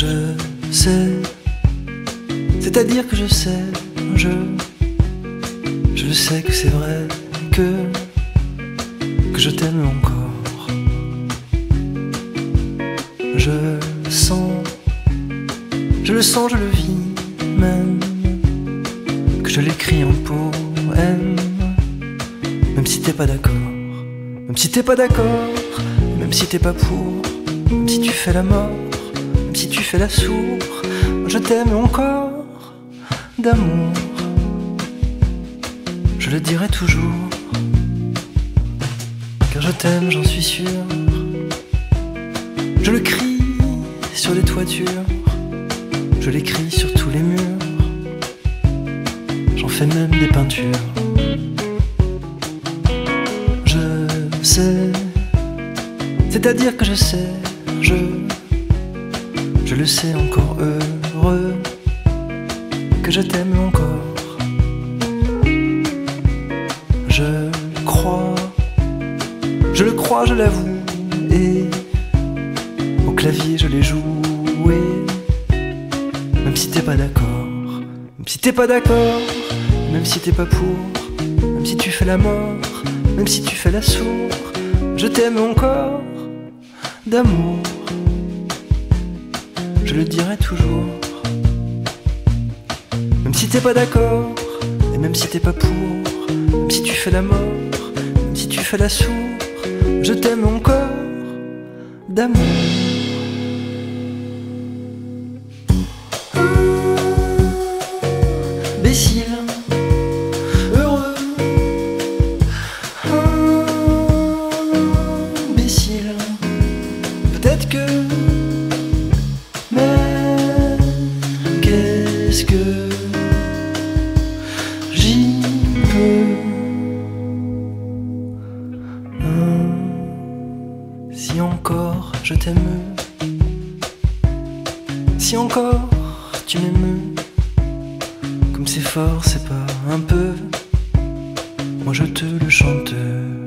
Je sais, c'est-à-dire que je sais, je le sais que c'est vrai, que je t'aime encore. Je le sens, je le sens, je le vis même, que je l'écris en poème, même si t'es pas d'accord, même si t'es pas d'accord, même si t'es pas pour, même si tu fais la mort, même si tu fais la sourde, je t'aime encore d'amour. Je le dirai toujours, car je t'aime, j'en suis sûr. Je le crie sur les toitures, je l'écris sur tous les murs, j'en fais même des peintures. Je sais, c'est-à-dire que je sais, je le sais encore heureux, que je t'aime encore. Je le crois, je l'avoue, et au clavier je l'ai joué. Même si t'es pas d'accord, même si t'es pas d'accord, même si t'es pas pour, même si tu fais la mort, même si tu fais la sourde, je t'aime encore d'amour. Je le dirai toujours, même si t'es pas d'accord, et même si t'es pas pour, même si tu fais la mort, même si tu fais la sourde, je t'aime encore d'amour. Imbécile, heureux, imbécile, peut-être que, mais qu'est-ce que j'y peux? Si encore je t'aime, si encore tu m'aimes, comme c'est fort, c'est pas un peu, moi je te le chante.